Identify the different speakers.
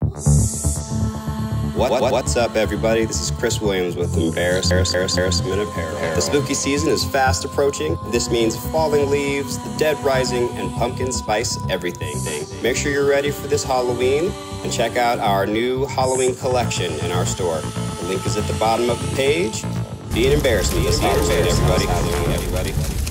Speaker 1: What's up, everybody? This is Chris Williams with eMBARRASSMENT Apparel. The spooky season is fast approaching. This means falling leaves, the dead rising, and pumpkin spice everything. Make sure you're ready for this Halloween and check out our new Halloween collection in our store. The link is at the bottom of the page. Be an embarrassment, everybody.